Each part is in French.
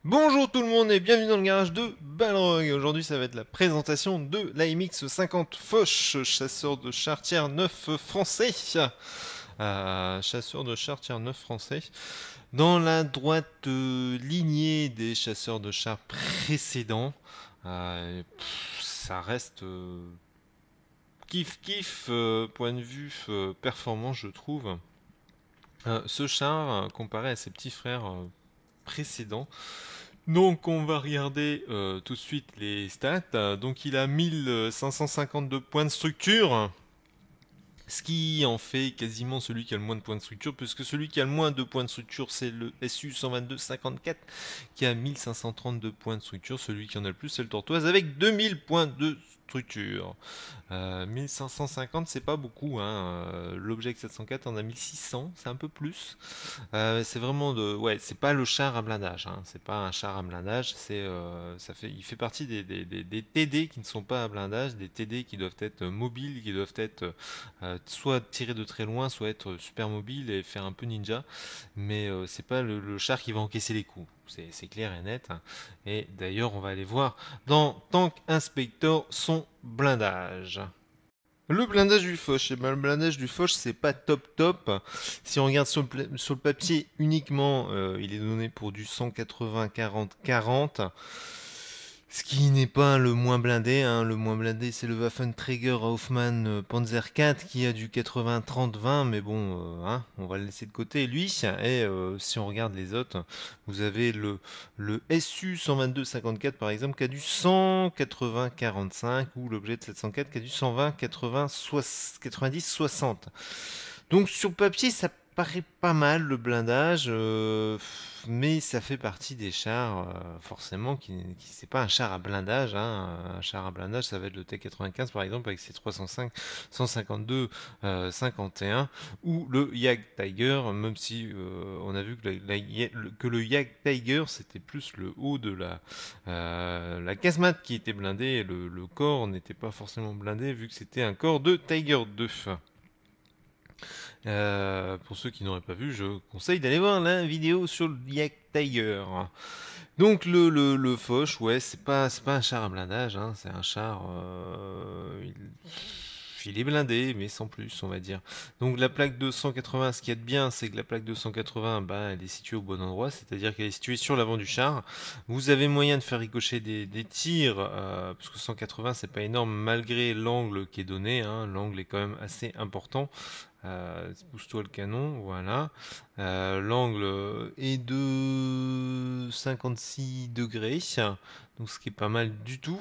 Bonjour tout le monde et bienvenue dans le garage de Balrog. Aujourd'hui ça va être la présentation de l'AMX 50 Foch, chasseur de char tiers 9 français. Chasseur de char tiers 9 français. Dans la droite lignée des chasseurs de chars précédents. Ça reste kiff kiff point de vue performance je trouve. Ce char comparé à ses petits frères précédents. Donc on va regarder tout de suite les stats. Donc il a 1552 points de structure, ce qui en fait quasiment celui qui a le moins de points de structure, puisque celui qui a le moins de points de structure c'est le SU 122-54 qui a 1532 points de structure. Celui qui en a le plus c'est le Tortoise avec 2000 points de structure. 1550 c'est pas beaucoup, hein. L'Object 704 en a 1600, c'est un peu plus. C'est vraiment de, ouais, c'est pas le char à blindage, hein. C'est pas un char à blindage, il fait partie des TD qui ne sont pas à blindage, des TD qui doivent être mobiles, qui doivent être soit tirés de très loin, soit être super mobiles et faire un peu ninja. Mais c'est pas le char qui va encaisser les coups. C'est clair et net, hein. Et d'ailleurs, on va aller voir dans Tank Inspector son blindage. Le blindage du Foch, eh ben, le blindage du Foch c'est pas top top. Si on regarde sur le papier uniquement, il est donné pour du 180 40 40. Ce qui n'est pas le moins blindé, hein. Le moins blindé c'est le Waffenträger Hoffmann Panzer 4 qui a du 80 30 20, mais bon, hein, on va le laisser de côté lui. Et si on regarde les autres, vous avez le SU 122 54 par exemple qui a du 180 45, ou l'objet de 704 qui a du 120 80 90 60. Donc sur papier, ça paraît pas mal le blindage, mais ça fait partie des chars, forcément, qui c'est pas un char à blindage, hein. Un char à blindage, ça va être le T95 par exemple avec ses 305, 152, 51, ou le Jagd Tiger, même si on a vu que, que le Jagd Tiger c'était plus le haut de la casemate qui était blindée, et le corps n'était pas forcément blindé vu que c'était un corps de Tiger 2. Pour ceux qui n'auraient pas vu, je conseille d'aller voir la vidéo sur le Yak Tiger. Donc le Foch, ouais, c'est pas un char à blindage, hein, c'est un char, il est blindé, mais sans plus, on va dire. Donc la plaque de 180, ce qu'il y a de bien, c'est que la plaque de 180, bah, elle est située au bon endroit, c'est-à-dire qu'elle est située sur l'avant du char. Vous avez moyen de faire ricocher des tirs, parce que 180 c'est pas énorme malgré l'angle qui est donné, hein. L'angle est quand même assez important. Pousse-toi le canon, voilà. L'angle est de 56 degrés, donc ce qui est pas mal du tout.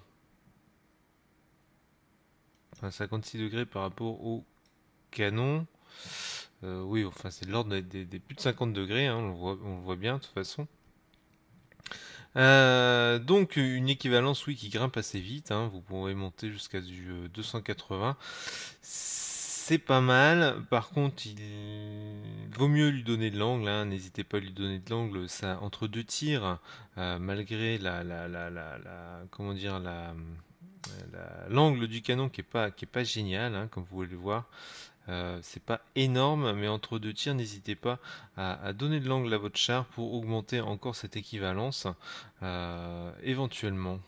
Enfin, 56 degrés par rapport au canon. Oui, enfin c'est de l'ordre des plus de 50 degrés, hein, on le voit bien de toute façon. Donc une équivalence, oui, qui grimpe assez vite, hein. Vous pourrez monter jusqu'à du 280. C'est pas mal. Par contre, il vaut mieux lui donner de l'angle, hein. N'hésitez pas à lui donner de l'angle. Ça, entre deux tirs, malgré comment dire, l'angle du canon qui est pas génial, hein, comme vous pouvez le voir. C'est pas énorme, mais entre deux tirs, n'hésitez pas à donner de l'angle à votre char pour augmenter encore cette équivalence, éventuellement.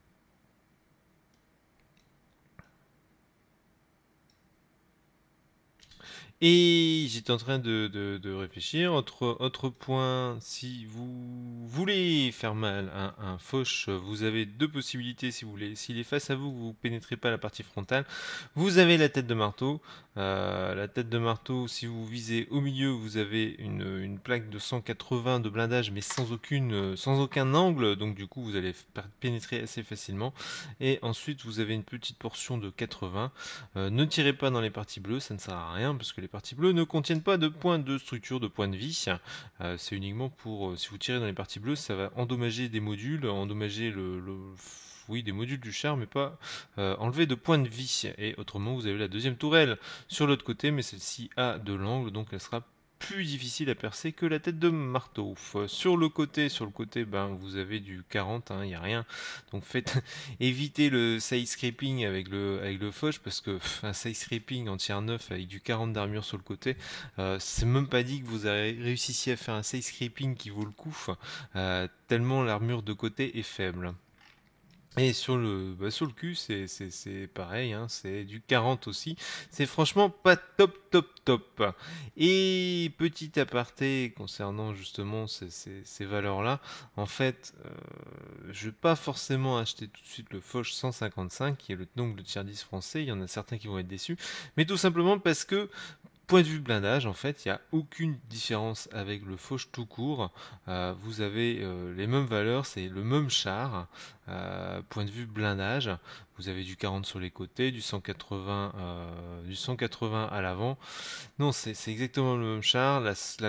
Et j'étais en train de réfléchir. Autre point, si vous voulez faire mal à un Foch, vous avez deux possibilités si vous voulez. S'il est face à vous, vous pénétrez pas la partie frontale. Vous avez la tête de marteau. La tête de marteau, si vous visez au milieu, vous avez une plaque de 180 de blindage, mais sans aucun angle. Donc du coup, vous allez pénétrer assez facilement. Et ensuite, vous avez une petite portion de 80. Ne tirez pas dans les parties bleues, ça ne sert à rien parce que les parties bleues ne contiennent pas de points de structure, de points de vie. C'est uniquement pour, si vous tirez dans les parties bleues, ça va endommager des modules, endommager oui, des modules du char, mais pas enlever de points de vie. Et autrement, vous avez la deuxième tourelle sur l'autre côté, mais celle-ci a de l'angle, donc elle sera plus difficile à percer que la tête de marteau. Sur le côté, ben, vous avez du 40, il n'y a rien. Donc faites évitez le side scraping avec le fauche, parce que un side scraping en tier 9 avec du 40 d'armure sur le côté, c'est même pas dit que vous avez réussi à faire un side scraping qui vaut le coup, tellement l'armure de côté est faible. Et sur le cul, c'est pareil, c'est du 40 aussi. C'est franchement pas top, top, top. Et petit aparté concernant justement ces valeurs-là, en fait, je vais pas forcément acheter tout de suite le Foch 155, qui est donc le tier 10 français. Il y en a certains qui vont être déçus, mais tout simplement parce que point de vue blindage, en fait, il n'y a aucune différence avec le Foch tout court. Vous avez les mêmes valeurs, c'est le même char. Point de vue blindage, vous avez du 40 sur les côtés, du 180 à l'avant. Non, c'est exactement le même char.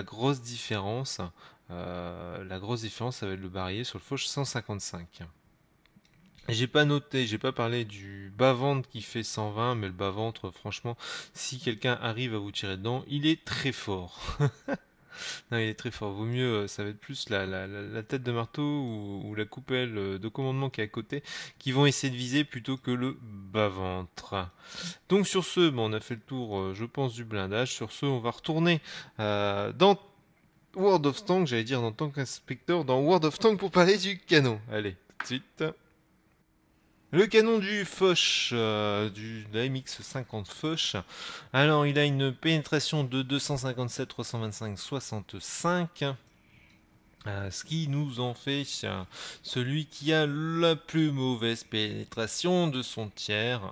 La grosse différence, ça va être le barillet sur le Foch 155. J'ai pas noté, j'ai pas parlé du bas-ventre qui fait 120, mais le bas-ventre, franchement, si quelqu'un arrive à vous tirer dedans, il est très fort. Non, il est très fort. Vaut mieux, ça va être plus la tête de marteau ou la coupelle de commandement qui est à côté qui vont essayer de viser plutôt que le bas-ventre. Donc sur ce, bon, on a fait le tour, je pense, du blindage. Sur ce, on va retourner dans World of Tanks, j'allais dire dans Tank Inspector, dans World of Tanks pour parler du canon. Allez, tout de suite. Le canon du Foch, de la MX-50 Foch, alors il a une pénétration de 257, 325, 65, ce qui nous en fait celui qui a la plus mauvaise pénétration de son tiers,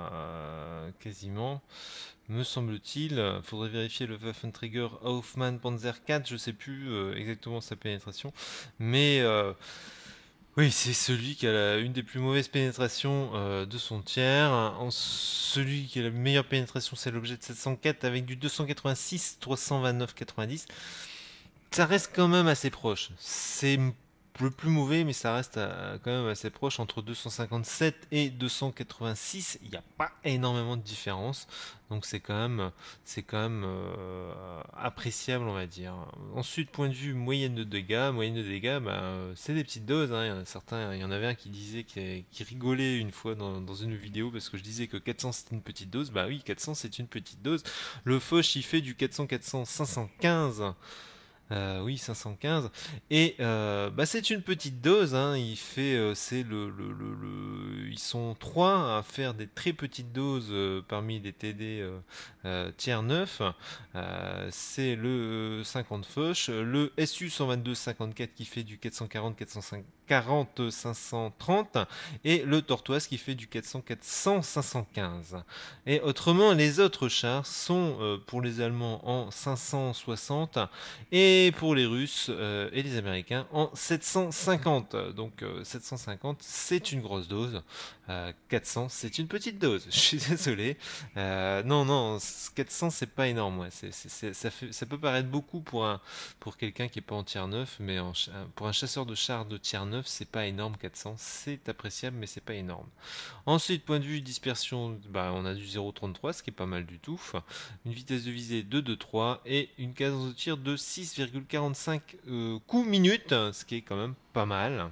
quasiment, me semble-t-il. Faudrait vérifier le Waffenträger Hoffmann Panzer 4, je sais plus exactement sa pénétration, mais oui, c'est celui qui a une des plus mauvaises pénétrations de son tiers. Celui qui a la meilleure pénétration, c'est l'objet de 704 avec du 286, 329, 90. Ça reste quand même assez proche. C'est le plus mauvais, mais ça reste quand même assez proche. Entre 257 et 286, il n'y a pas énormément de différence. Donc c'est quand même appréciable, on va dire. Ensuite, point de vue moyenne de dégâts, c'est des petites doses. Il y en a certains, il y en avait un qui disait, qui rigolait une fois dans une vidéo parce que je disais que 400 c'était une petite dose. Bah oui, 400 c'est une petite dose. Le Foch il fait du 400, 400, 515. Oui, 515. Et c'est une petite dose. Il fait, c'est ils sont trois à faire des très petites doses parmi les TD tier 9. C'est le 50 Foch, le SU 122 54 qui fait du 440, 440, 530 et le Tortoise qui fait du 400, 400, 515. Et autrement, les autres chars sont pour les Allemands en 560 et pour les Russes et les Américains en 750. Donc 750 c'est une grosse dose, 400 c'est une petite dose. Je suis désolé. Non, 400 c'est pas énorme. Ouais. Ça peut paraître beaucoup pour quelqu'un qui est pas en tier 9, mais pour un chasseur de chars de tier 9 c'est pas énorme. 400 c'est appréciable, mais c'est pas énorme. Ensuite, point de vue dispersion, on a du 0,33, ce qui est pas mal du tout. Une vitesse de visée de 2,3 et une cadence de tir de 6,45 coups minutes, ce qui est quand même pas mal.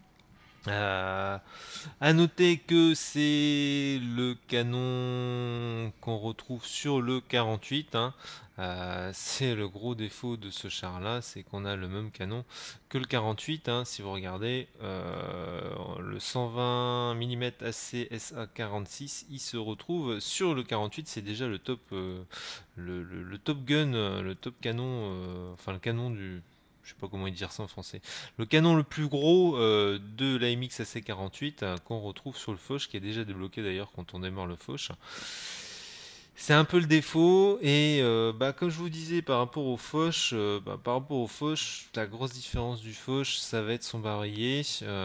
À noter que c'est le canon qu'on retrouve sur le 48. C'est le gros défaut de ce char là, c'est qu'on a le même canon que le 48. Si vous regardez le 120 mm ACSA 46, il se retrouve sur le 48. C'est déjà le top, le top gun, le top canon, enfin le canon du, je sais pas comment dire ça en français. Le canon le plus gros de la MX AC48 qu'on retrouve sur le Foch, qui est déjà débloqué d'ailleurs quand on démarre le Foch. C'est un peu le défaut et comme je vous disais par rapport au Foch, la grosse différence du Foch, ça va être son barillet,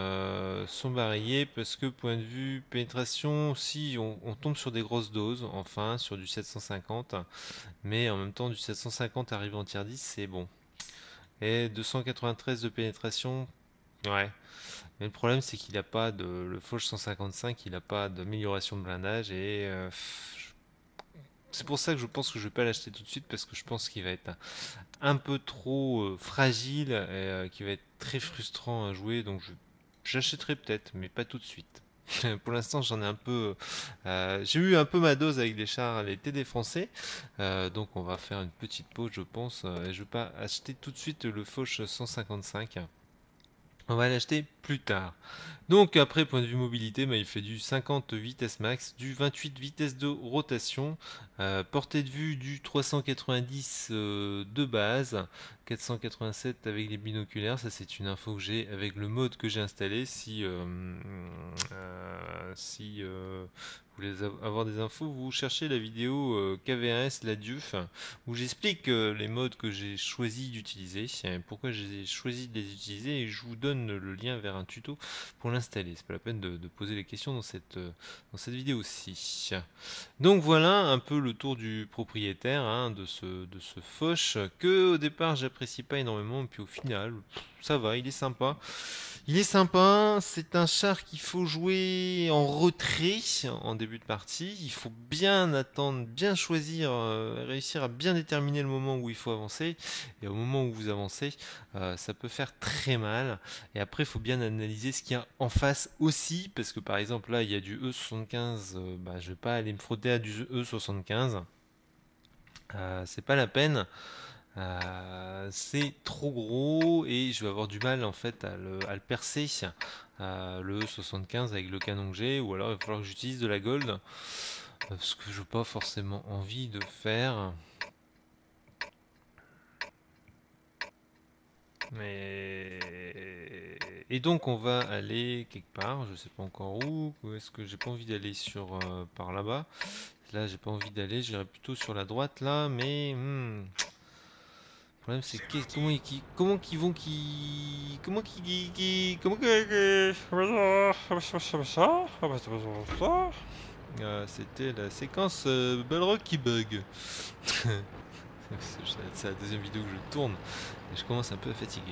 parce que point de vue pénétration, si on tombe sur des grosses doses, enfin sur du 750, mais en même temps du 750 arrivé en tier 10, c'est bon. Et 293 de pénétration, ouais. Mais le problème, c'est qu'il n'a pas de. Le Foch 155, il n'a pas d'amélioration de blindage et c'est pour ça que je pense que je vais pas l'acheter tout de suite parce que je pense qu'il va être un peu trop fragile et qui va être très frustrant à jouer. Donc j'achèterai peut-être, mais pas tout de suite. Pour l'instant, j'en ai un peu. J'ai eu un peu ma dose avec les chars, les TD français. Donc on va faire une petite pause, je pense. Et je vais pas acheter tout de suite le Foch 155. On va l'acheter plus tard. Donc après, point de vue mobilité, bah, il fait du 50 vitesse max, du 28 vitesse de rotation, portée de vue du 390 de base, 487 avec les binoculaires, ça c'est une info que j'ai avec le mode que j'ai installé. Si vous voulez avoir des infos, vous cherchez la vidéo KV1S la DIUF où j'explique les modes que j'ai choisi d'utiliser, pourquoi j'ai choisi de les utiliser et je vous donne le lien vers un tuto pour l'installer. C'est pas la peine de poser les questions dans cette vidéo-ci. Donc voilà un peu le tour du propriétaire de ce Foch que au départ j'apprécie pas énormément, puis au final ça va, il est sympa. Il est sympa, c'est un char qu'il faut jouer en retrait en début de partie. Il faut bien attendre, bien choisir, réussir à bien déterminer le moment où il faut avancer. Et au moment où vous avancez, ça peut faire très mal. Et après, il faut bien analyser ce qu'il y a en face aussi. Parce que par exemple, là, il y a du E75. Je vais pas aller me frotter à du E75. C'est pas la peine. C'est trop gros et je vais avoir du mal en fait à le percer le 75 avec le canon que j'ai, ou alors il va falloir que j'utilise de la gold parce que je n'ai pas forcément envie de faire. Et donc on va aller quelque part, je sais pas encore où est-ce que j'ai pas envie d'aller sur par là-bas. Là j'ai pas envie d'aller, j'irai plutôt sur la droite là, mais le problème c'est comment qu'ils vont c'était la séquence Balrog qui bug. C'est la deuxième vidéo que je tourne et je commence un peu à fatiguer.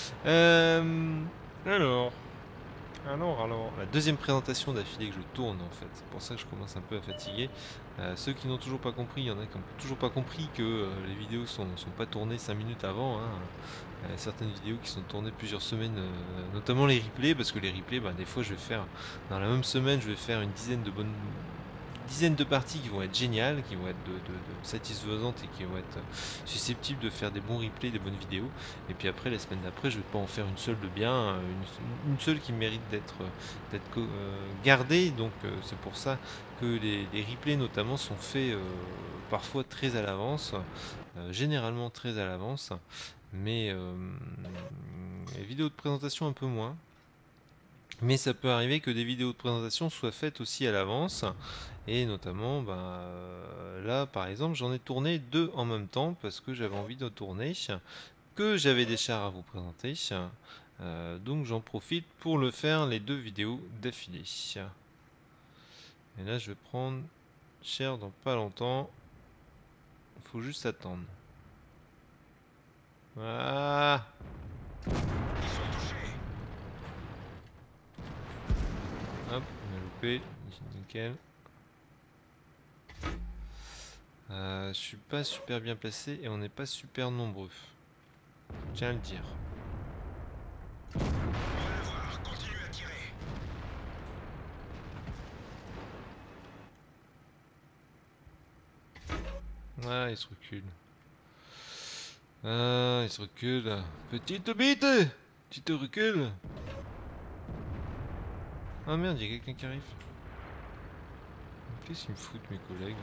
Alors, la deuxième présentation d'affilée que je tourne en fait, c'est pour ça que je commence un peu à fatiguer. Ceux qui n'ont toujours pas compris, il y en a qui n'ont toujours pas compris que les vidéos sont pas tournées 5 minutes avant. Certaines vidéos qui sont tournées plusieurs semaines, notamment les replays, parce que les replays, des fois je vais faire, dans la même semaine, je vais faire une dizaine de parties qui vont être géniales, qui vont être de satisfaisantes et qui vont être susceptibles de faire des bons replays, des bonnes vidéos. Et puis après, la semaine d'après, je vais pas en faire une seule de bien, une seule qui mérite d'être gardée. Donc c'est pour ça que les replays notamment sont faits parfois très à l'avance, généralement très à l'avance, mais les vidéos de présentation un peu moins. Mais ça peut arriver que des vidéos de présentation soient faites aussi à l'avance. Et notamment, là par exemple, j'en ai tourné 2 en même temps parce que j'avais envie de tourner, que j'avais des chars à vous présenter. Donc j'en profite pour le faire, les 2 vidéos d'affilée. Et là je vais prendre cher dans pas longtemps. Il faut juste attendre. Voilà. Hop, on a loupé. Nickel. Je suis pas super bien placé et on n'est pas super nombreux. Je tiens à le dire. Continue à tirer. Ah, il se recule. Ah, il se recule. Petite bite! Tu te recules! Ah merde, il y a quelqu'un qui arrive. Qu'est-ce qu'ils me foutent mes collègues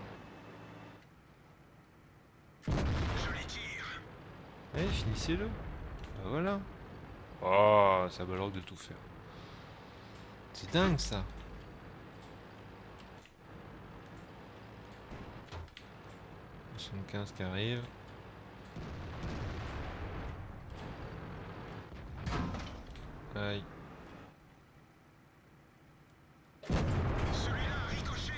là? Joli tir. Eh, finissez-le. Bah voilà. Oh, ça balance de tout faire. C'est dingue ça. 75 qui arrive. Aïe. Celui-là a ricoché.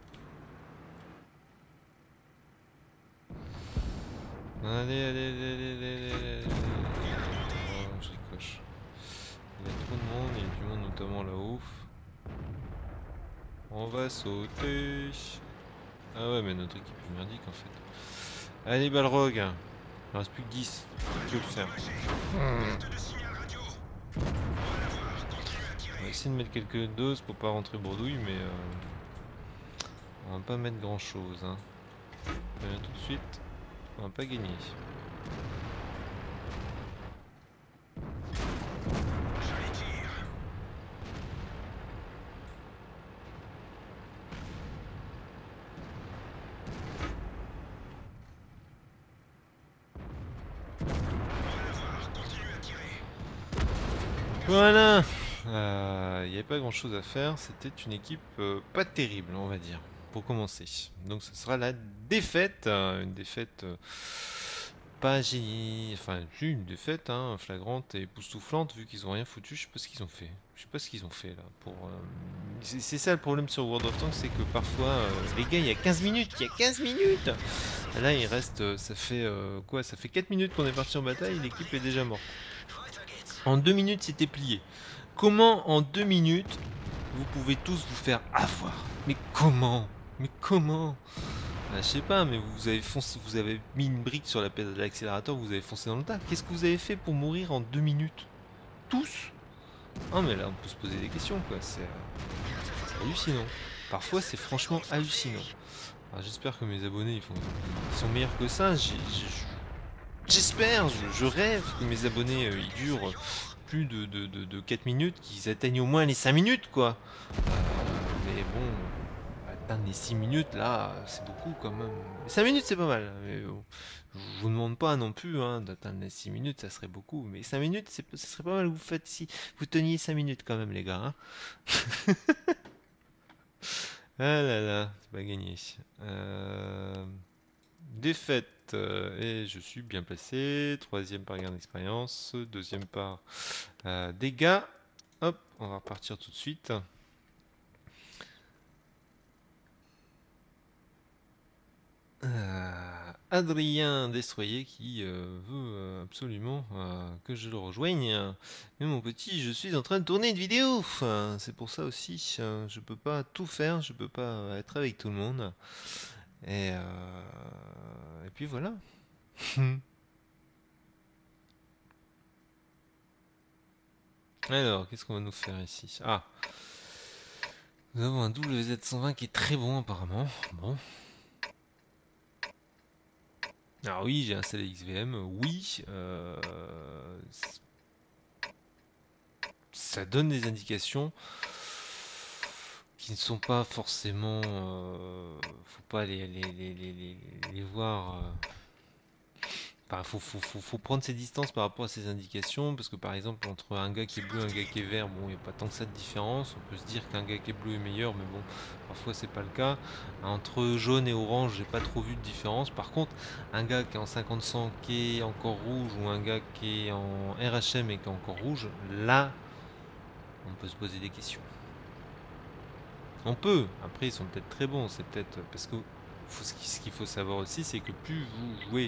Allez. Oh, je ricoche. Il y a trop de monde, il y a du monde notamment là-haut. On va sauter. Ah ouais, mais notre équipe est merdique en fait. Allez, Balrog. Il en reste plus que 10. Tu peux le faire. Perte de signal radio. Au revoir, continue à On va tirer. essayer de mettre quelques doses pour pas rentrer bredouille, mais on va pas mettre grand chose. Hein. Tout de suite, on va pas gagner. Joli tir. Au revoir, continue à tirer. Voilà. Il n'y avait pas grand chose à faire. C'était une équipe pas terrible, on va dire, pour commencer. Donc ce sera la défaite. Une défaite pas génie. Enfin, une défaite flagrante et époustouflante, vu qu'ils ont rien foutu. Je sais pas ce qu'ils ont fait. Je sais pas ce qu'ils ont fait là. C'est ça le problème sur World of Tanks, c'est que parfois, les gars, il y a 15 minutes. Il y a 15 minutes. Là, il reste. Ça fait quoi? Ça fait 4 minutes qu'on est parti en bataille. L'équipe est déjà morte. En 2 minutes, c'était plié. Comment en 2 minutes, vous pouvez tous vous faire avoir? Mais comment? Mais comment? Je sais pas, mais vous avez foncé, vous avez mis une brique sur la pédale de l'accélérateur, vous avez foncé dans le tas. Qu'est-ce que vous avez fait pour mourir en 2 minutes? Tous? Ah mais là, on peut se poser des questions, quoi. C'est hallucinant. Parfois, c'est franchement hallucinant. Alors, j'espère que mes abonnés, ils sont meilleurs que ça. J'espère, je rêve que mes abonnés ils durent plus de 4 minutes, qu'ils atteignent au moins les 5 minutes quoi. Mais bon, atteindre les 6 minutes là, c'est beaucoup quand même. 5 minutes c'est pas mal, mais bon, je vous demande pas non plus d'atteindre les 6 minutes, ça serait beaucoup. Mais 5 minutes, ça serait pas mal que vous faites si vous teniez 5 minutes quand même les gars. Ah là là, c'est pas gagné. Défaite, et je suis bien placé. Troisième par gain d'expérience. Deuxième par dégâts. Hop, on va repartir tout de suite. Adrien Destroyer qui veut absolument que je le rejoigne. Mais mon petit, je suis en train de tourner une vidéo. C'est pour ça aussi. Je peux pas tout faire. Je peux pas être avec tout le monde. Et puis voilà. Alors, qu'est-ce qu'on va nous faire ici? Ah, nous avons un WZ120 qui est très bon apparemment. Bon. Alors oui, j'ai installé XVM. Oui. Ça donne des indications qui ne sont pas forcément... faut pas les voir... Enfin, faut prendre ses distances par rapport à ces indications, parce que par exemple, entre un gars qui est bleu et un gars qui est vert, bon, il n'y a pas tant que ça de différence. On peut se dire qu'un gars qui est bleu est meilleur, mais bon, parfois c'est pas le cas. Entre jaune et orange, j'ai pas trop vu de différence. Par contre, un gars qui est en 50-100 qui est encore rouge, ou un gars qui est en RHM et qui est encore rouge, là, on peut se poser des questions. On peut, après ils sont peut-être très bons, c'est peut-être parce que ce qu'il faut savoir aussi, c'est que plus vous jouez,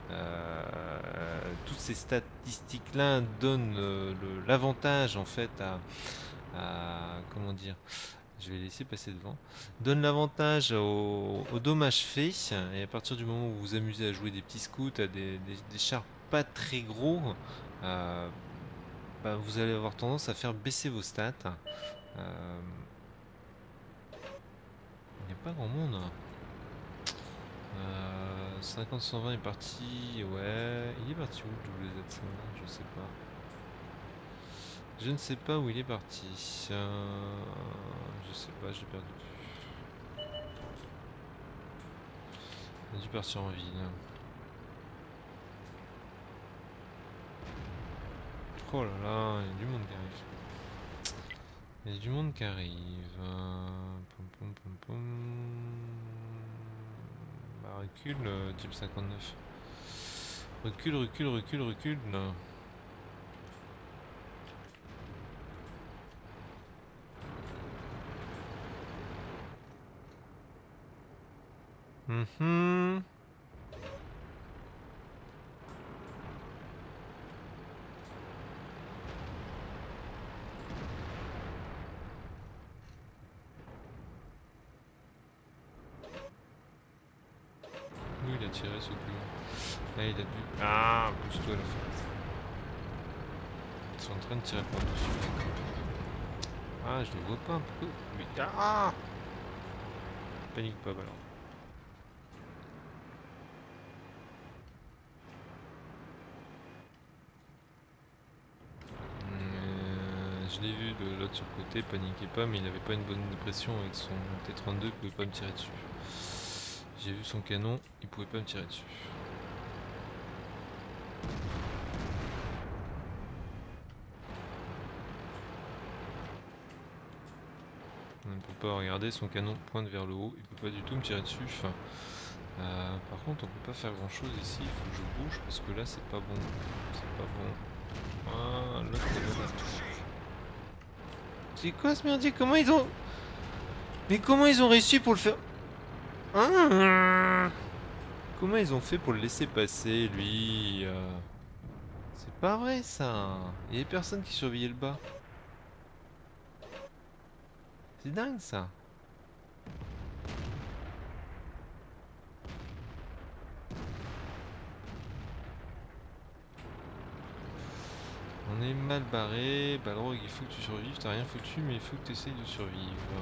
toutes ces statistiques-là donnent l'avantage en fait comment dire, je vais laisser passer devant, donne l'avantage au dommage fait, et à partir du moment où vous vous amusez à jouer des petits scouts, à des chars pas très gros, bah, vous allez avoir tendance à faire baisser vos stats. Il n'y a pas grand monde. 50-120 est parti. Ouais. Il est parti où le WZ120? Je sais pas. Je ne sais pas où il est parti. Je sais pas, j'ai perdu. Il a dû partir en ville. Oh là là, il y a du monde qui arrive. Il y a du monde qui arrive. Pom, pom, pom, pom. Bah, recule, type 59. Recule, recule, recule, recule. Mhm. tirer ce plus loin. Là il a dû... Ah, pousse-toi la face. Ils sont en train de tirer par-dessus. Ah, je les vois pas. Pourquoi lui... Ah, panique pas, alors. Je l'ai vu de l'autre sur le côté, paniquez pas, mais il avait pas une bonne pression avec son T32, il pouvait pas me tirer dessus. J'ai vu son canon, il pouvait pas me tirer dessus. On ne peut pas regarder, son canon pointe vers le haut, il peut pas du tout me tirer dessus. Enfin, par contre, on peut pas faire grand chose ici, il faut que je bouge parce que là c'est pas bon. C'est pas bon. Ah, l'autre là. C'est quoi ce merdier? Comment ils ont... Mais comment ils ont réussi pour le faire? Ah, comment ils ont fait pour le laisser passer, lui? C'est pas vrai ça. Il y avait personne qui surveillait le bas. C'est dingue ça. On est mal barré. Balrog, il faut que tu survives. T'as rien foutu, mais il faut que tu essayes de survivre.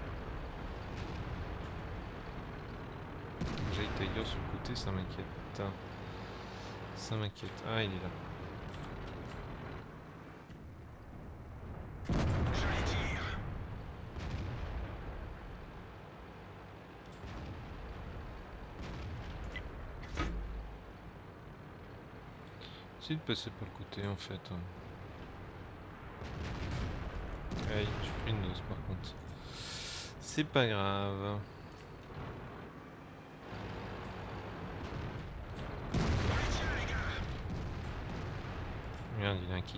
J'ai Tiger sur le côté, ça m'inquiète. Ça m'inquiète. Ah, il est là. Essaye de passer par le côté en fait. Aïe, j'ai pris une dose par contre. C'est pas grave. Regarde, il a un kit.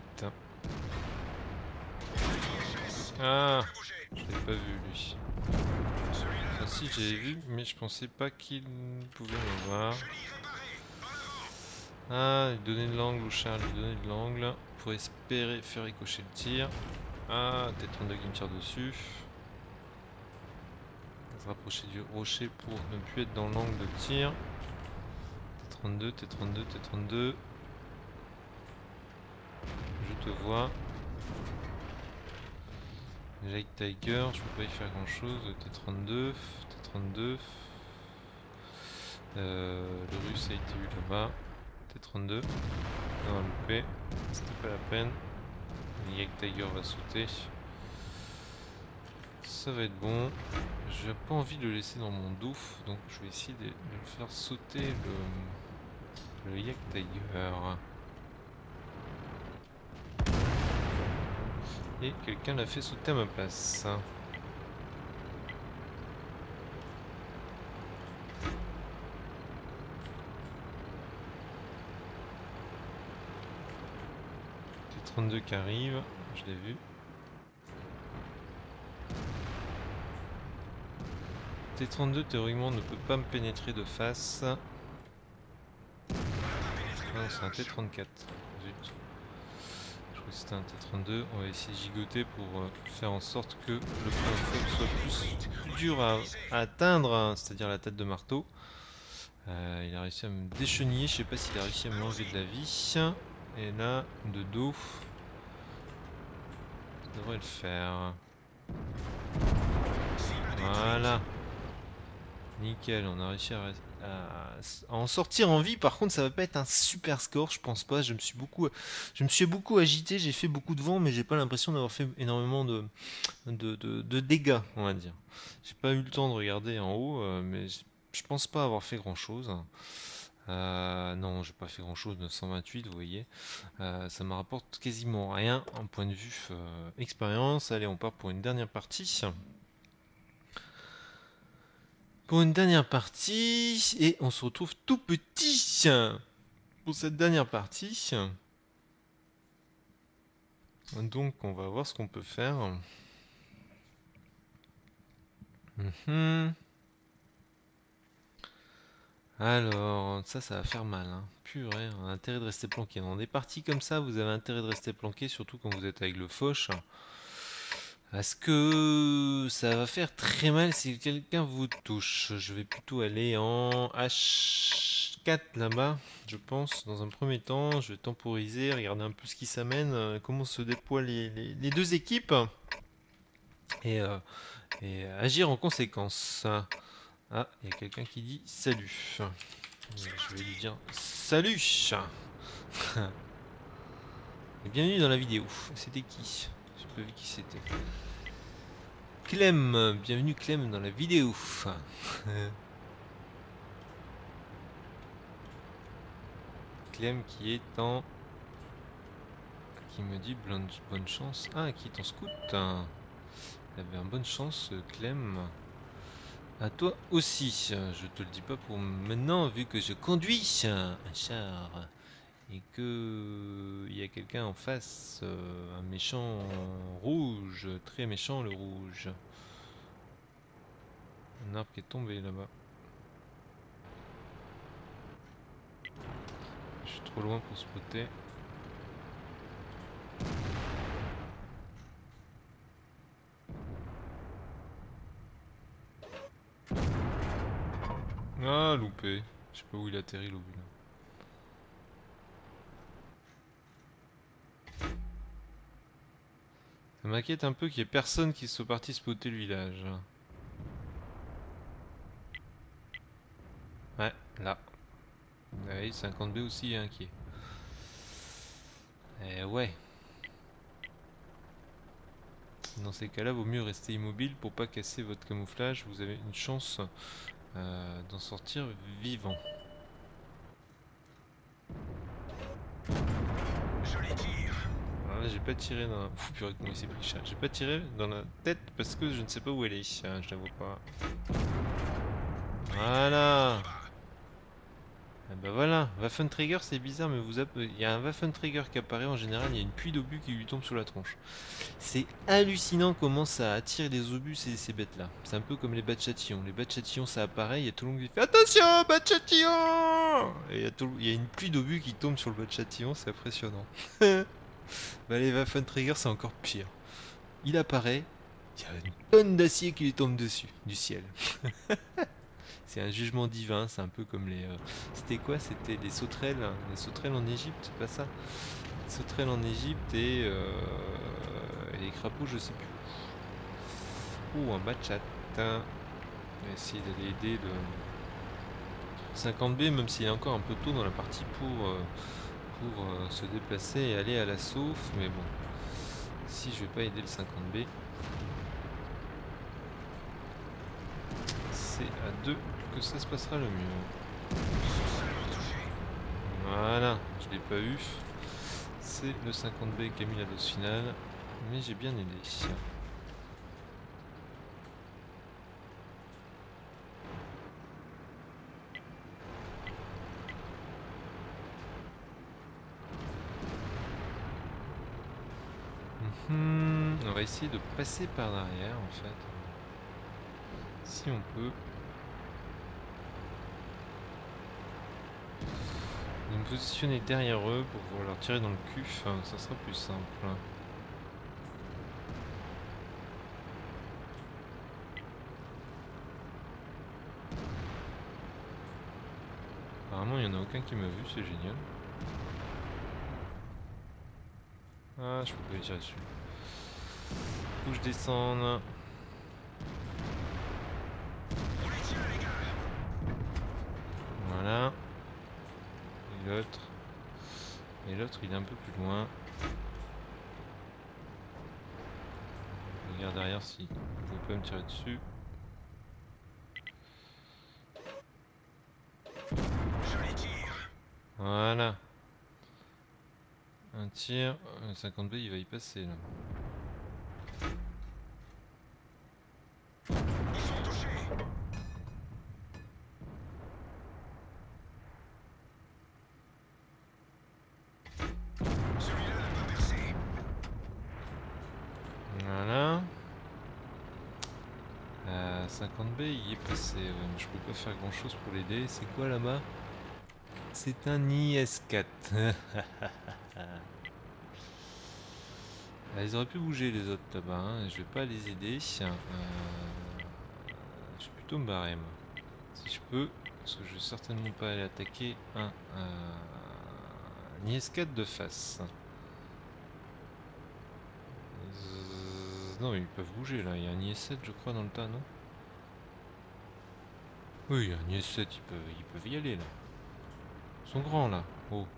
Ah, je l'avais pas vu lui. Enfin, si, j'avais vu, mais je pensais pas qu'il pouvait me voir. Ah, il donnait de l'angle au Charles, il donnait de l'angle pour espérer faire ricocher le tir. Ah, T32 qui me tire dessus. On va se rapprocher du rocher pour ne plus être dans l'angle de tir. T32, T32, T32. Je te vois. Jake Tiger, je peux pas y faire grand chose. T32, T32. Le russe a été vu là-bas. T32. On va louper. C'était pas la peine. Jake Tiger va sauter. Ça va être bon. J'ai pas envie de le laisser dans mon dos, donc je vais essayer de le faire sauter le Yak Tiger. Et quelqu'un l'a fait sauter à ma place. T32 qui arrive, je l'ai vu. T32 théoriquement ne peut pas me pénétrer de face. Non, c'est un T34. Zut. Je crois que c'était un T32. On va essayer de gigoter pour faire en sorte que le point de faible soit plus dur à atteindre, hein, c'est-à-dire la tête de marteau. Il a réussi à me décheniller, je sais pas s'il a réussi à me l'enlever de la vie. Et là, de dos, ça devrait le faire. Voilà. Nickel, on a réussi à en sortir en vie. Par contre, ça va pas être un super score, je pense pas. Je me suis beaucoup agité, j'ai fait beaucoup de vent, mais j'ai pas l'impression d'avoir fait énormément de dégâts, on va dire. J'ai pas eu le temps de regarder en haut, mais je pense pas avoir fait grand chose. Non, j'ai pas fait grand chose, 928, vous voyez. Ça me rapporte quasiment rien en point de vue expérience. Allez, on part pour une dernière partie. Pour une dernière partie, et on se retrouve tout petit pour cette dernière partie. Donc on va voir ce qu'on peut faire. Alors, ça va faire mal, hein. Purée, on a intérêt de rester planqué. Dans des parties comme ça, vous avez intérêt de rester planqué, surtout quand vous êtes avec le Foch. Parce que ça va faire très mal si quelqu'un vous touche. Je vais plutôt aller en H 4 là-bas, je pense. Dans un premier temps, je vais temporiser, regarder un peu ce qui s'amène, comment se déploient les deux équipes et, euh, et agir en conséquence. Ah, il y a quelqu'un qui dit salut. Je vais lui dire salut. Et bienvenue dans la vidéo. C'était qui? J'ai pas vu qui c'était. Clem, bienvenue Clem dans la vidéo. Clem qui est en... Qui me dit bonne chance. Ah, qui est en scout. Eh bien, bonne chance Clem. À toi aussi. Je te le dis pas pour maintenant vu que je conduis un char. Et que il y a quelqu'un en face, un méchant rouge, très méchant le rouge. Un arbre qui est tombé là-bas. Je suis trop loin pour spotter. Ah, loupé. Je sais pas où il atterrit l'obus là. Ça m'inquiète un peu qu'il y ait personne qui soit parti spotter le village. Ouais, là. Ouais, 50B aussi est inquiet. Eh ouais. Dans ces cas-là, vaut mieux rester immobile pour pas casser votre camouflage. Vous avez une chance d'en sortir vivant. Joli tir. Alors là, j'ai pas tiré dans... Ouh, purée, comment il s'est pris cher. J'ai pas tiré dans la tête parce que je ne sais pas où elle est. Ah, je la vois pas. Voilà. Ah bah voilà, Waffentrigger c'est bizarre mais il y a un Waffentrigger qui apparaît en général, il y a une pluie d'obus qui lui tombe sur la tronche. C'est hallucinant comment ça attire les obus ces bêtes là. C'est un peu comme les bats de châtillon. Les bats de châtillon ça apparaît, il y a tout le monde qui fait attention bats de châtillon. Et il y a une pluie d'obus qui tombe sur le bat de châtillon, c'est impressionnant. Bah les Waffentrigger c'est encore pire. Il apparaît, il y a une tonne d'acier qui lui tombe dessus, du ciel. C'est un jugement divin, c'est un peu comme les... C'était quoi? C'était les sauterelles. Les sauterelles en Égypte, c'est pas ça? Les sauterelles en Égypte et les crapauds, je sais plus. Ouh, un batchat. On va essayer d'aller aider le 50B, même s'il est encore un peu tôt dans la partie pour se déplacer et aller à l'assaut. Mais bon, si je vais pas aider le 50B, c'est à deux que ça se passera le mieux. Voilà, je l'ai pas eu. C'est le 50B qui a mis la dose finale, mais j'ai bien aidé. On va essayer de passer par derrière en fait. Si on peut. De me positionner derrière eux pour pouvoir leur tirer dans le cul, ça sera plus simple. Apparemment il n'y en a aucun qui m'a vu, c'est génial. Ah, je peux pas y tirer dessus. Faut que je descende. Voilà. Et l'autre. Et l'autre il est un peu plus loin. Je regarde derrière si vous pouvez pas me tirer dessus. Joli tir. Voilà. Un tir. 50B il va y passer là. Ils sont touchés. Celui-là n'a pas percé. Voilà. 50B il est passé. Ouais, mais je peux pas faire grand chose pour l'aider. C'est quoi là-bas? C'est un IS-4. Ils auraient pu bouger les autres là-bas. Hein. Je vais pas les aider. Je vais plutôt me barrer moi. Si je peux. Parce que je vais certainement pas aller attaquer un IS-4 de face. Non, ils peuvent bouger là. Il y a un IS-7 je crois dans le tas, non? Oui, un IS-7, ils peuvent y aller là. Ils sont grands là. Oh.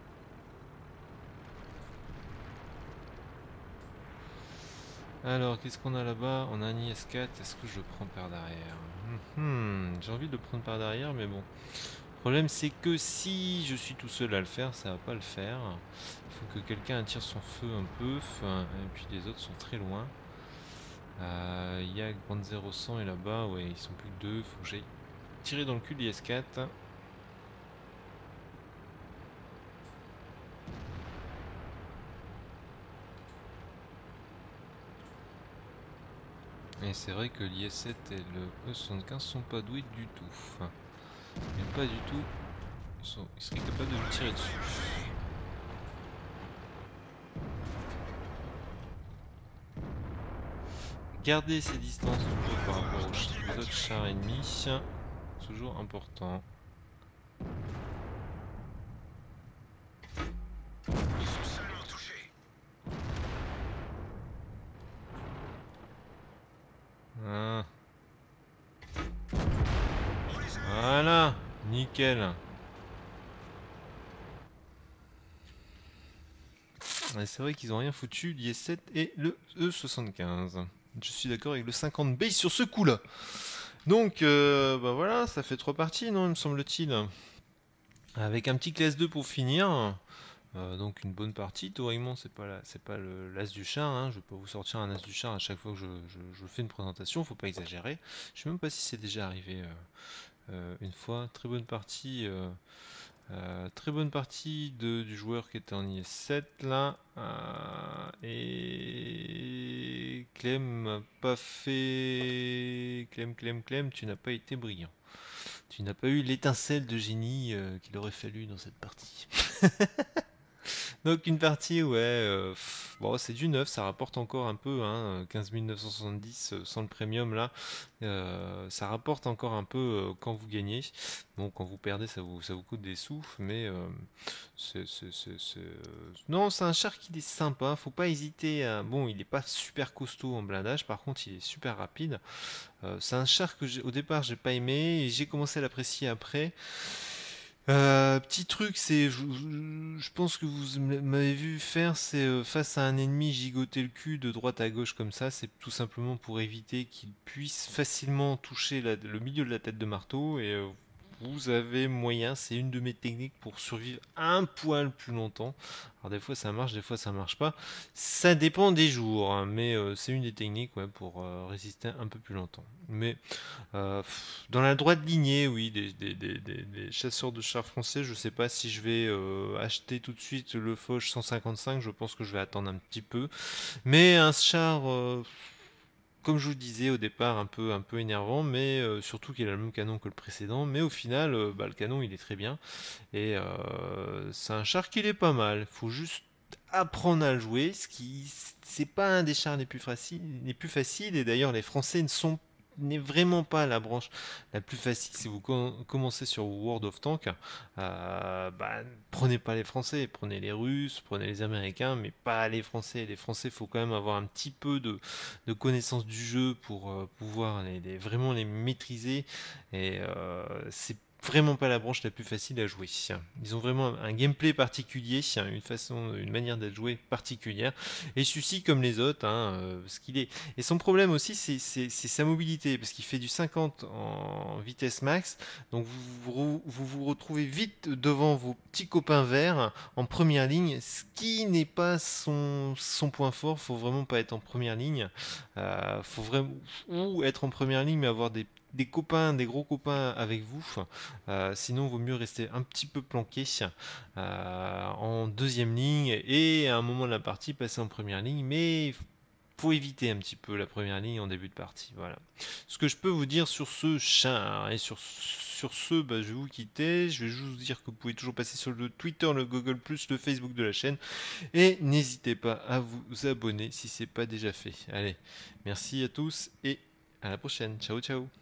Alors, qu'est-ce qu'on a là-bas? On a un IS-4. Est-ce que je le prends par derrière? J'ai envie de le prendre par derrière, mais bon. Le problème, c'est que si je suis tout seul à le faire, ça va pas le faire. Il faut que quelqu'un attire son feu un peu. Et puis les autres sont très loin. Il y a Grand 0100 et là-bas, ouais, ils sont plus que deux. Faut que j'aille tirer dans le cul l'IS-4. Et c'est vrai que l'IS-7 et le E75 sont pas doués du tout. Mais pas du tout. Ils seraient capables de me tirer dessus. Garder ses distances toujours par rapport aux autres chars ennemis. Toujours important. Ils sont seulement touchés. Ah, On les a. voilà, nickel. Et c'est vrai qu'ils ont rien foutu, l'IS-7 et le E75. Je suis d'accord avec le 50B sur ce coup-là. Donc, bah voilà, ça fait 3 parties, non, me semble-t-il. Avec un petit classe 2 pour finir. Donc une bonne partie. Théoriquement, c'est pas l'as du char. Hein. Je vais pas vous sortir un as du char à chaque fois que je fais une présentation. Faut pas exagérer. Je sais même pas si c'est déjà arrivé une fois. Très bonne partie du joueur qui était en IS-7 là. Et Clem n'a pas fait. Clem, tu n'as pas été brillant. Tu n'as pas eu l'étincelle de génie qu'il aurait fallu dans cette partie. Donc une partie, ouais, bon, c'est du neuf, ça rapporte encore un peu, hein, 15 970 sans le premium là, ça rapporte encore un peu quand vous gagnez. Bon, quand vous perdez, ça vous coûte des sous, mais non, c'est un char qui est sympa, faut pas hésiter à... Bon, il est pas super costaud en blindage, par contre il est super rapide. C'est un char que au départ j'ai pas aimé, et j'ai commencé à l'apprécier après. Petit truc, c'est, je pense que vous m'avez vu faire, c'est face à un ennemi gigoter le cul de droite à gauche comme ça, c'est tout simplement pour éviter qu'il puisse facilement toucher le milieu de la tête de marteau et vous avez moyen, c'est une de mes techniques pour survivre un poil plus longtemps. Alors des fois ça marche, des fois ça marche pas, ça dépend des jours, hein, mais c'est une des techniques ouais, pour résister un peu plus longtemps. Mais dans la droite lignée, oui, des chasseurs de chars français, je sais pas si je vais acheter tout de suite le Foch 155, je pense que je vais attendre un petit peu. Mais un char, comme je vous le disais au départ, un peu énervant, mais surtout qu'il a le même canon que le précédent, mais au final, bah, le canon il est très bien. Et c'est un char qui est pas mal, faut juste apprendre à le jouer, ce qui c'est pas un des chars les plus faciles, et d'ailleurs les Français n'est vraiment pas la branche la plus facile. Si vous commencez sur World of Tanks, bah, prenez pas les Français, prenez les Russes, prenez les Américains, mais pas les Français. Les Français, faut quand même avoir un petit peu de connaissance du jeu pour pouvoir vraiment les maîtriser. Et c'est vraiment pas la branche la plus facile à jouer. Ils ont vraiment un gameplay particulier, une manière d'être joué particulière. Et celui-ci, comme les autres, hein, parce qu'il est. Et son problème aussi, c'est sa mobilité, parce qu'il fait du 50 en vitesse max. Donc vous retrouvez vite devant vos petits copains verts en première ligne, ce qui n'est pas son point fort. Faut vraiment pas être en première ligne. Faut vraiment ou être en première ligne, mais avoir des copains, des gros copains avec vous. Sinon, vaut mieux rester un petit peu planqué en deuxième ligne et à un moment de la partie passer en première ligne. Mais faut éviter un petit peu la première ligne en début de partie. Voilà. Ce que je peux vous dire sur ce char et sur ce, bah, je vais vous quitter. Je vais juste vous dire que vous pouvez toujours passer sur le Twitter, le Google+, le Facebook de la chaîne. Et n'hésitez pas à vous abonner si ce n'est pas déjà fait. Allez, merci à tous et à la prochaine. Ciao, ciao.